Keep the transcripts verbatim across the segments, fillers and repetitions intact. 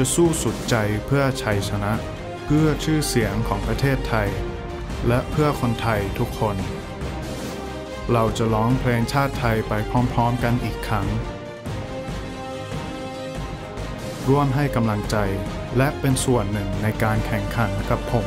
จะสู้สุดใจเพื่อชัยชนะเพื่อชื่อเสียงของประเทศไทยและเพื่อคนไทยทุกคนเราจะร้องเพลงชาติไทยไปพร้อมๆกันอีกครั้งร่วมให้กำลังใจและเป็นส่วนหนึ่งในการแข่งขันกับผม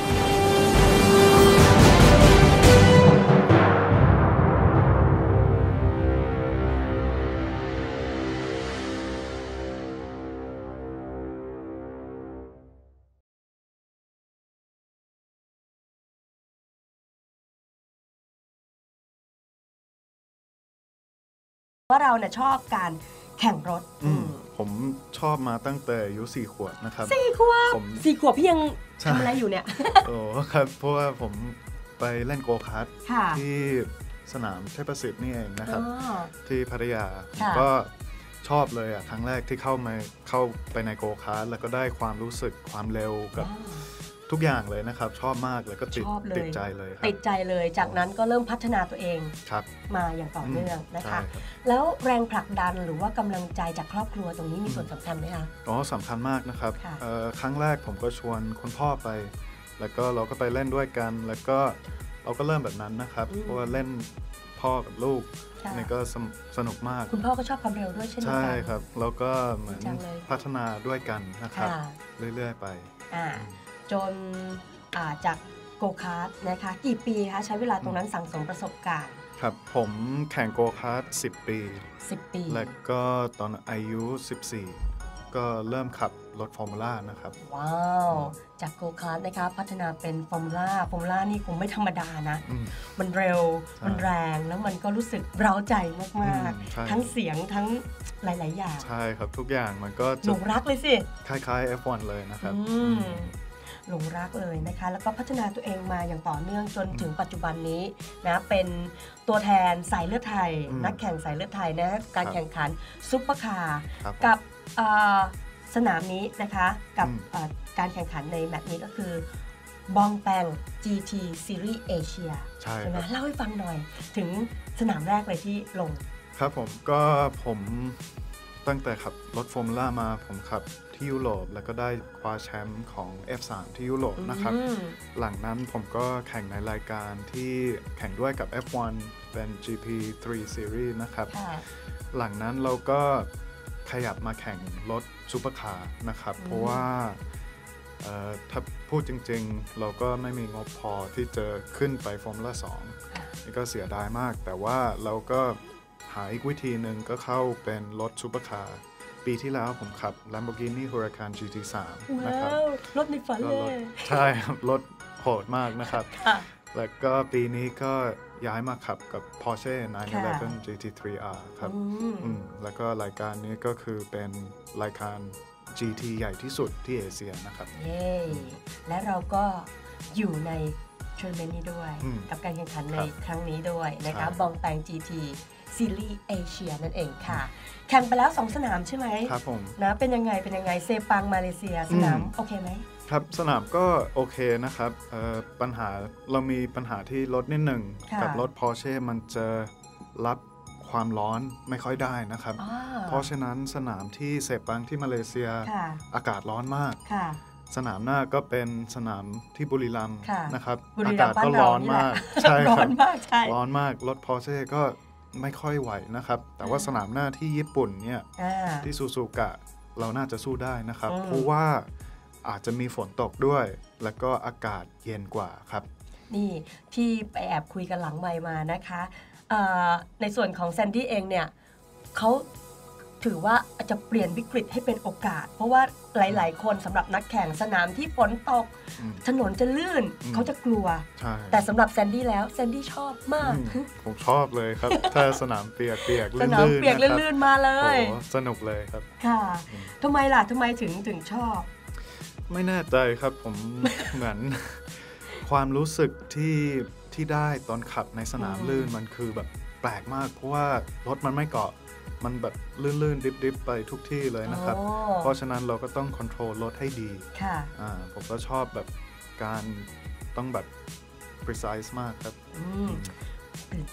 ว่าเราเนี่ยชอบการแข่งรถผมชอบมาตั้งแต่อายุสี่ขวบนะครับสี่ขวบสี่ขวบพี่ยังทำอะไรอยู่เนี่ยโอ้ครับเพราะว่าผมไปเล่นโกคาร์ทที่สนามเทพประสิทธิ์นี่เองนะครับที่พัทยาก็ชอบเลยอ่ะครั้งแรกที่เข้ามาเข้าไปในโกคาร์ทแล้วก็ได้ความรู้สึกความเร็วกับทุกอย่างเลยนะครับชอบมากแล้วก็ติดติดใจเลยติดใจเลยจากนั้นก็เริ่มพัฒนาตัวเองมาอย่างต่อเนื่องนะคะแล้วแรงผลักดันหรือว่ากำลังใจจากครอบครัวตรงนี้มีส่วนสำคัญไหมคะอ๋อสำคัญมากนะครับครั้งแรกผมก็ชวนคุณพ่อไปแล้วก็เราก็ไปเล่นด้วยกันแล้วก็เราก็เริ่มแบบนั้นนะครับเพราะว่าเล่นพ่อกับลูกนี่ก็สนุกมากคุณพ่อก็ชอบความเร็วด้วยใช่ไหมใช่ครับแล้วก็เหมือนพัฒนาด้วยกันนะครับเรื่อยๆไปจนจากโกคาร์ทนะคะกี่ปีคะใช้เวลาตรงนั้นสั่งสมประสบการณ์ครับผมแข่งโกคาร์ทสิบปีสิบปีแล้วก็ตอนอายุสิบสี่ก็เริ่มขับรถฟอร์มูล่านะครับว้าวจากโกคาร์ทนะคะพัฒนาเป็นฟอร์มูล่าฟอร์มูล่านี่คงไม่ธรรมดานะมันเร็วมันแรงแล้วมันก็รู้สึกเร้าใจมากๆทั้งเสียงทั้งหลายๆอย่างใช่ครับทุกอย่างมันก็หลงรักเลยสิคล้ายๆ เอฟ วัน เลยนะครับหลงรักเลยนะคะแล้วก็พัฒนาตัวเองมาอย่างต่อเนื่องจนถึงปัจจุบันนี้นะเป็นตัวแทนสายเลือดไทยนักแข่งสายเลือดไทยนะการแข่งขันซุปเปอร์คาร์กับสนามนี้นะคะกับการแข่งขันในแมตช์นี้ก็คือบองแปง จี ที Series Asia ใช่ไหมเล่าให้ฟังหน่อยถึงสนามแรกเลยที่ลงครับผมก็ผมตั้งแต่ขับรถฟอร์มูล่ามาผมขับที่ยุโรปแล้วก็ได้คว้าแชมป์ของ เอฟ สาม ที่ยุโรปนะครับหลังนั้นผมก็แข่งในรายการที่แข่งด้วยกับ เอฟ วัน เป็น จี พี ทรี Series นะครับหลังนั้นเราก็ขยับมาแข่งรถซูเปอร์คาร์นะครับเพราะว่าถ้าพูดจริงๆเราก็ไม่มีงบพอที่จะขึ้นไปฟอร์มูล่าสองนี่ก็เสียดายมากแต่ว่าเราก็หาอีกวิธีหนึ่งก็เข้าเป็นรถซูเปอร์คาร์ปีที่แล้วผมขับ Blancpain ฮูราคาน จี ที สาม นะครับรถในฝันเลยใช่ครับรถโหดมากนะครับแล้วก็ปีนี้ก็ย้ายมาขับกับ Porsche ไนน์อีเลฟเว่น จี ที ทรี อาร์ ครับแล้วก็รายการนี้ก็คือเป็นรายการ จี ที ใหญ่ที่สุดที่เอเชียนะครับเย้และเราก็อยู่ในทัวร์นาเมนต์นี้ด้วยกับการแข่งขันในครั้งนี้ด้วยนะคะบองแปง จี ที Series Asia นั่นเองค่ะแข่งไปแล้วสองสนามใช่ไหมครับผมนะเป็นยังไงเป็นยังไงเซปังมาเลเซียสนามโอเคไหมครับสนามก็โอเคนะครับปัญหาเรามีปัญหาที่รถนิดหนึ่งกับรถ Porsche มันจะรับความร้อนไม่ค่อยได้นะครับเพราะฉะนั้นสนามที่เซปังที่มาเลเซียอากาศร้อนมากสนามหน้าก็เป็นสนามที่บุรีรัมย์นะครับอากาศก็ร้อนมากใช่ครับร้อนมากใช่ร้อนมากรถ Porsche ก็ไม่ค่อยไหวนะครับแต่ว่าสนามหน้าที่ญี่ปุ่นเนี่ยที่ซูซูกะเราน่าจะสู้ได้นะครับเพราะว่าอาจจะมีฝนตกด้วยแล้วก็อากาศเย็นกว่าครับนี่พี่ไปแอบคุยกันหลังไมค์มานะคะในส่วนของแซนดี้เองเนี่ยเขาถือว่าจะเปลี่ยนวิกฤตให้เป็นโอกาสเพราะว่าหลายๆคนสำหรับนักแข่งสนามที่ฝนตกถนนจะลื่นเขาจะกลัวแต่สำหรับแซนดี้แล้วแซนดี้ชอบมากผมชอบเลยครับถ้าสนามเปียกเปียกลื่นสนามเปียกลื่นมาเลยสนุกเลยครับค่ะทำไมล่ะทำไมถึงถึงชอบไม่แน่ใจครับผมเหมือนความรู้สึกที่ที่ได้ตอนขับในสนามลื่นมันคือแบบแปลกมากเพราะว่ารถมันไม่เกาะมันแบบลื่นๆดิบๆไปทุกที่เลยนะครับเพราะฉะนั้นเราก็ต้องควบคุมรถให้ดีค่ะอ่าผมก็ชอบแบบการต้องแบบ precise มากครับตื่น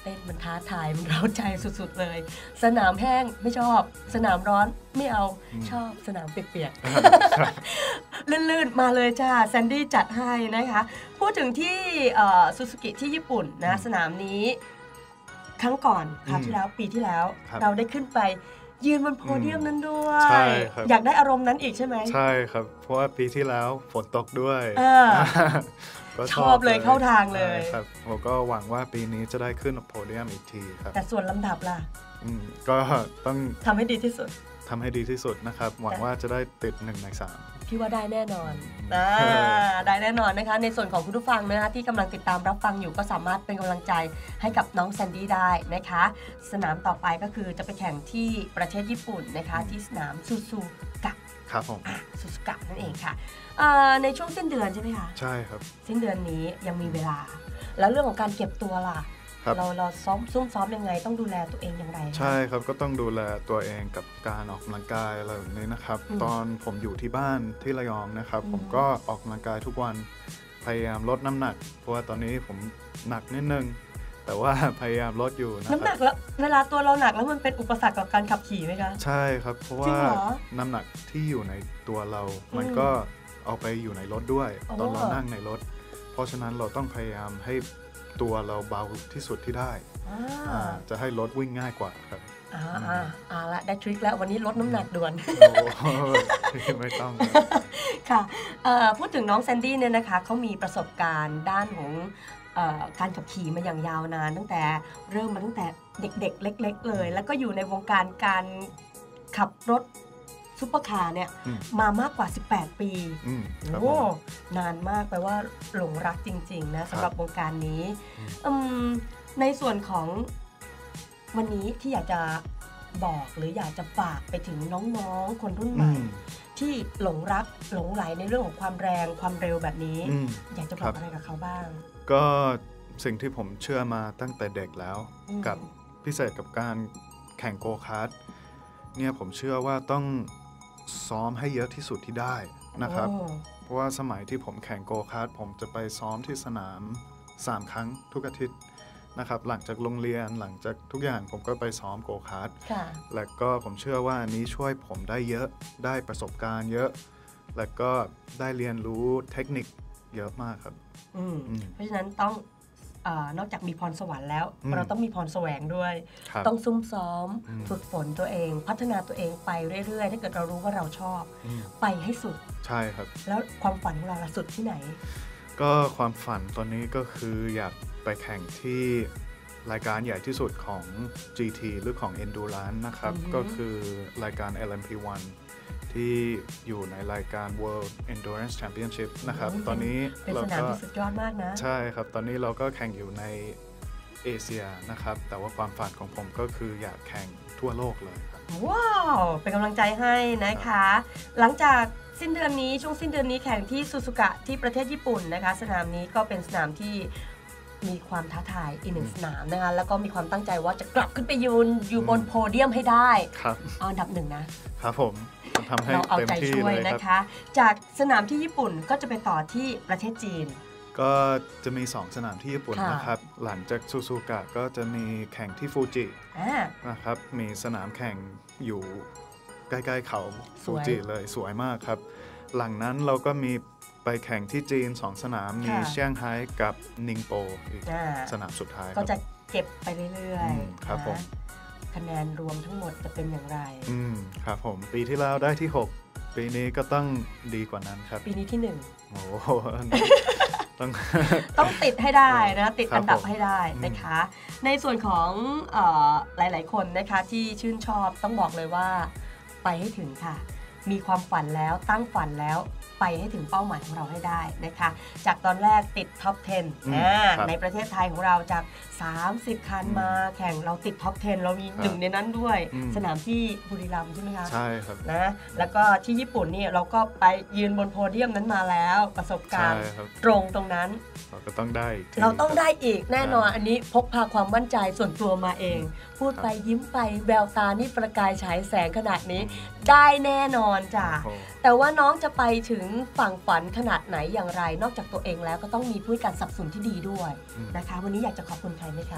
เต้นมันท้าทายมันเร้าใจสุดๆเลยสนามแห้งไม่ชอบสนามร้อนไม่เอาชอบสนามเปียกๆ ลื่นๆมาเลยจ้าแซนดี้จัดให้นะคะพูดถึงที่ซูซูกิที่ญี่ปุ่นนะสนามนี้ครั้งก่อนคราวที่แล้วปีที่แล้วเราได้ขึ้นไปยืนบนโพเดียมนั้นด้วยอยากได้อารมณ์นั้นอีกใช่ไหมใช่ครับเพราะว่าปีที่แล้วฝนตกด้วยชอบเลยเข้าทางเลยครับผมก็หวังว่าปีนี้จะได้ขึ้นโพเดียมอีกทีครับแต่ส่วนลำดับล่ะก็ต้องทำให้ดีที่สุดทำให้ดีที่สุดนะครับหวังว่าจะได้ติดหนึ่งในสามพี่ว่าได้แน่นอนได้แน่นอนนะคะในส่วนของคุณผู้ฟังนะคะที่กำลังติดตามรับฟังอยู่ก็สามารถเป็นกำลังใจให้กับน้องแซนดี้ได้นะคะสนามต่อไปก็คือจะไปแข่งที่ประเทศญี่ปุ่นนะคะที่สนามซูซูกะครับผมซูซูกะนั่นเองค่ะในช่วงสิ้นเดือนใช่ไหมคะใช่ครับสิ้นเดือนนี้ยังมีเวลาแล้วเรื่องของการเก็บตัวล่ะเราเราซ้อมซุ่มซ้อมยังไงต้องดูแลตัวเองอย่างไรใช่ครับก็ต้องดูแลตัวเองกับการออกกำลังกายอะไรแบบนี้นะครับตอนผมอยู่ที่บ้านที่ระยองนะครับผมก็ออกกำลังกายทุกวันพยายามลดน้ำหนักเพราะว่าตอนนี้ผมหนักนิดนึงแต่ว่าพยายามลดอยู่นะครับน้ำหนักแล้วเวลาตัวเราหนักแล้วมันเป็นอุปสรรคกับการขับขี่ไหมคะใช่ครับเพราะว่าน้ำหนักที่อยู่ในตัวเรามันก็เอาไปอยู่ในรถด้วยตอนเรานั่งในรถเพราะฉะนั้นเราต้องพยายามให้ตัวเราเบาที่สุดที่ได้จะให้รถวิ่งง่ายกว่าครับอ่าอ่าอ่าละได้ทริคแล้ววันนี้ลดน้ำหนักด่วนไม่ต้องค่ะพูดถึงน้องแซนดี้เนี่ยนะคะเขามีประสบการณ์ด้านของการขับขี่มาอย่างยาวนานตั้งแต่เริ่มมาตั้งแต่เด็กๆเล็กๆเลยแล้วก็อยู่ในวงการการขับรถซุปเปอร์คาร์เนี่ยมามากกว่าสิบแปดปีโอ้นานมากแปลว่าหลงรักจริงๆนะสำหรับวงการนี้ในส่วนของวันนี้ที่อยากจะบอกหรืออยากจะฝากไปถึงน้องๆคนรุ่นใหม่ที่หลงรักหลงไหลในเรื่องของความแรงความเร็วแบบนี้อยากจะบอกอะไรกับเขาบ้างก็สิ่งที่ผมเชื่อมาตั้งแต่เด็กแล้วกับพิเศษกับการแข่งโกคาร์ทเนี่ยผมเชื่อว่าต้องซ้อมให้เยอะที่สุดที่ได้นะครับเพราะว่าสมัยที่ผมแข่งโกคาร์ทผมจะไปซ้อมที่สนามสามครั้งทุกอาทิตย์นะครับหลังจากโรงเรียนหลังจากทุกอย่างผมก็ไปซ้อมโกคาร์ทและก็ผมเชื่อว่าอันนี้ช่วยผมได้เยอะได้ประสบการณ์เยอะและก็ได้เรียนรู้เทคนิคเยอะมากครับเพราะฉะนั้นต้องนอกจากมีพรสวรรค์แล้วเราต้องมีพรแสวงด้วยต้องซุ่มซ้อมฝึกฝนตัวเองพัฒนาตัวเองไปเรื่อยๆถ้าเกิดเรารู้ว่าเราชอบไปให้สุดใช่ครับแล้วความฝันของเราล่ะสุดที่ไหนก็ความฝันตอนนี้ก็คืออยากไปแข่งที่รายการใหญ่ที่สุดของ จี ที หรือของ Endurance นะครับก็คือรายการ แอล เอ็ม พี วัน ที่อยู่ในรายการ World Endurance Championship นะครับตอนนี้เป็นสนามที่สุดยอดมากนะใช่ครับตอนนี้เราก็แข่งอยู่ในเอเชียนะครับแต่ว่าความฝันของผมก็คืออยากแข่งทั่วโลกเลยครับว้าวเป็นกำลังใจให้นะคะหลังจากสิ้นเดือนนี้ช่วงสิ้นเดือนนี้แข่งที่ซูซูกะที่ประเทศญี่ปุ่นนะคะสนามนี้ก็เป็นสนามที่มีความท้าทายอีกหนึ่งสนามนะคะแล้วก็มีความตั้งใจว่าจะกลับขึ้นไปยืนอยู่บนโพเดียมให้ได้ครับอันดับหนึ่งนะครับผมทำให้เราเอาใจช่วยนะคะจากสนามที่ญี่ปุ่นก็จะไปต่อที่ประเทศจีนก็จะมีสองสนามที่ญี่ปุ่นนะครับหลังจากซูซูกะก็จะมีแข่งที่ฟูจินะครับมีสนามแข่งอยู่ใกล้ๆเขาฟูจิเลยสวยมากครับหลังนั้นเราก็มีไปแข่งที่จีนสองสนามมีเซี่ยงไฮ้กับนิงโปอีกสนามสุดท้ายก็จะเก็บไปเรื่อยๆครับผมคะแนนรวมทั้งหมดจะเป็นอย่างไรอืมครับผมปีที่แล้วได้ที่หกปีนี้ก็ต้องดีกว่านั้นครับปีนี้ที่หนึ่งโอ้ต้องต้องติดให้ได้นะติดอันดับให้ได้นะคะในส่วนของเอ่อหลายๆคนนะคะที่ชื่นชอบต้องบอกเลยว่าไปให้ถึงค่ะมีความฝันแล้วตั้งฝันแล้วไปให้ถึงเป้าหมายของเราให้ได้นะคะจากตอนแรกติดท็อปสิบในประเทศไทยของเราจากสามสิบคันมาแข่งเราติดท็อปสิบเรามีหนึ่งในนั้นด้วยสนามที่บุรีรัมย์ใช่ไหมคะใช่ครับนะแล้วก็ที่ญี่ปุ่นนี่เราก็ไปยืนบนโพเดียมนั้นมาแล้วประสบการณ์ตรงตรงนั้นเราก็ต้องได้เราต้องได้อีกแน่นอนอันนี้พกพาความมั่นใจส่วนตัวมาเองพูดไปยิ้มไปแววตานี่ประกายฉายแสงขนาดนี้ได้แน่นอนจ้ะแต่ว่าน้องจะไปถึงฝั่งฝันขนาดไหนอย่างไรนอกจากตัวเองแล้วก็ต้องมีผู้การสนับสนุนที่ดีด้วยนะคะวันนี้อยากจะขอบคุณใครไหมคะ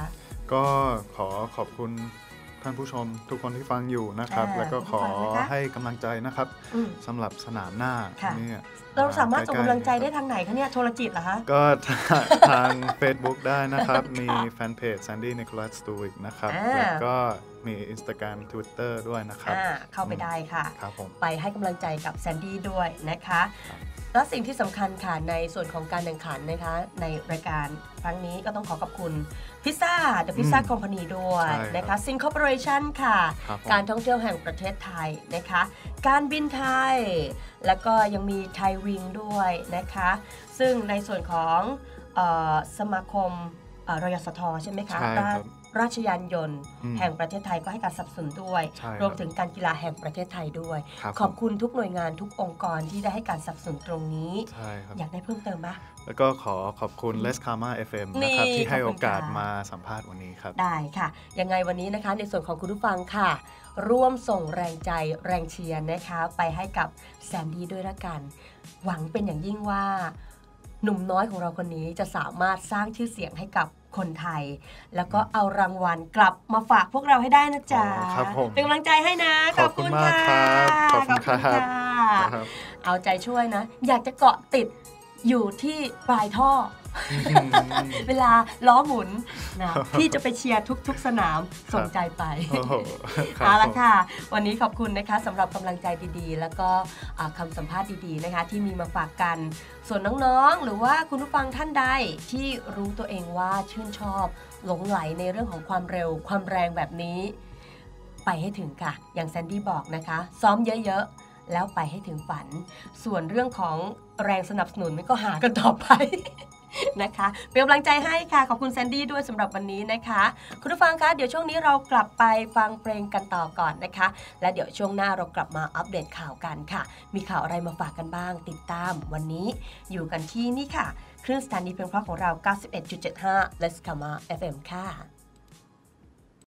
ก็ขอขอบคุณท่านผู้ชมทุกคนที่ฟังอยู่นะครับแล้วก็ขอให้กำลังใจนะครับสำหรับสนามหน้านี่เราสามารถส่งกำลังใจได้ทางไหนคะเนี่ยโทรจิตเหรอคะก็ทาง Facebook ได้นะครับมีแฟนเพจ Sandy Kraokaew Stuvik นะครับแล้วก็มี Instagram Twitter ด้วยนะครับเข้าไปได้ค่ะไปให้กำลังใจกับแซนดี้ด้วยนะคะและสิ่งที่สำคัญค่ะในส่วนของการแข่งขันนะคะในรายการครั้งนี้ก็ต้องขอขอบคุณพิซซ่า The Pizza Company ด้วยนะคะซิงคอร์ปอเรชั่นค่ะการท่องเที่ยวแห่งประเทศไทยนะคะการบินไทยแล้วก็ยังมีไทยวิงด้วยนะคะซึ่งในส่วนของเอ่อสมาคมรยสทใช่ไหมคะราชยานยนต์แห่งประเทศไทยก็ให้การสนับสนุนด้วยรวมถึงการกีฬาแห่งประเทศไทยด้วยขอบคุณทุกหน่วยงานทุกองค์กรที่ได้ให้การสนับสนุนตรงนี้อยากได้เพิ่มเติมไหมแล้วก็ขอขอบคุณ Let's Karma เอฟ เอ็ม นะครับที่ให้โอกาสมาสัมภาษณ์วันนี้ครับได้ค่ะยังไงวันนี้นะคะในส่วนของคุณผู้ฟังค่ะร่วมส่งแรงใจแรงเชียร์นะคะไปให้กับแซนดี้ด้วยละกันหวังเป็นอย่างยิ่งว่าหนุ่มน้อยของเราคนนี้จะสามารถสร้างชื่อเสียงให้กับคนไทยแล้วก็เอารางวัลกลับมาฝากพวกเราให้ได้นะจ๊ะเป็นกำลังใจให้นะขอบคุณค่ะขอบคุณค่ะเอาใจช่วยนะอยากจะเกาะติดอยู่ที่ปลายท่อเวลาล้อหมุนนะพี่จะไปเชียร์ทุกๆสนามส่งใจไปเอาละค่ะวันนี้ขอบคุณนะคะสำหรับกำลังใจดีๆแล้วก็คำสัมภาษณ์ดีๆนะคะที่มีมาฝากกันส่วนน้องๆหรือว่าคุณผู้ฟังท่านใดที่รู้ตัวเองว่าชื่นชอบหลงไหลในเรื่องของความเร็วความแรงแบบนี้ไปให้ถึงค่ะอย่างแซนดี้บอกนะคะซ้อมเยอะๆแล้วไปให้ถึงฝันส่วนเรื่องของแรงสนับสนุนมันก็หากันต่อไปนะคะเป็นกำลังใจให้ค่ะขอบคุณแซนดี้ด้วยสำหรับวันนี้นะคะคุณผู้ฟังคะเดี๋ยวช่วงนี้เรากลับไปฟังเพลงกันต่อก่อนนะคะและเดี๋ยวช่วงหน้าเรากลับมาอัปเดตข่าวกันค่ะมีข่าวอะไรมาฝากกันบ้างติดตามวันนี้อยู่กันที่นี่ค่ะคลื่นสถานีเพลงเพราะของเรา เก้าสิบเอ็ดจุดเจ็ดห้า Let's Come On เอฟ เอ็ม ค่ะ